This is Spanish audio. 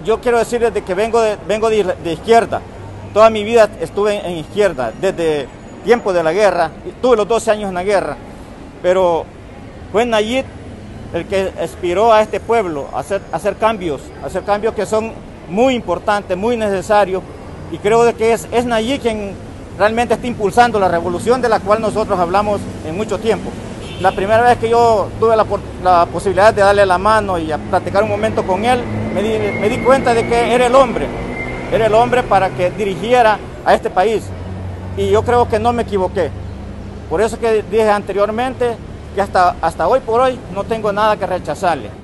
yo quiero decir desde que vengo de izquierda. Toda mi vida estuve en izquierda, desde tiempo de la guerra. Tuve los 12 años en la guerra, pero fue Nayib el que inspiró a este pueblo a hacer cambios que son muy importantes, muy necesarios, y creo de que es Nayib quien realmente está impulsando la revolución de la cual nosotros hablamos en mucho tiempo. La primera vez que yo tuve la posibilidad de darle la mano y a platicar un momento con él, me di cuenta de que era el hombre para que dirigiera a este país, y yo creo que no me equivoqué. Por eso que dije anteriormente que hasta hoy por hoy no tengo nada que rechazarle.